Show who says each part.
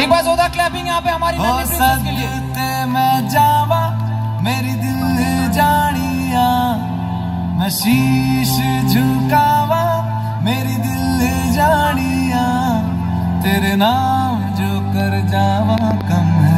Speaker 1: एक बार जोरदार क्लैपिंग यहाँ पे हमारी प्रिंसेस के लिए।
Speaker 2: ते मैं जावा मेरी दिल जानिया, मैं शीश झुकावा मेरी दिल जानिया, तेरे नाम जो कर जावा कम है।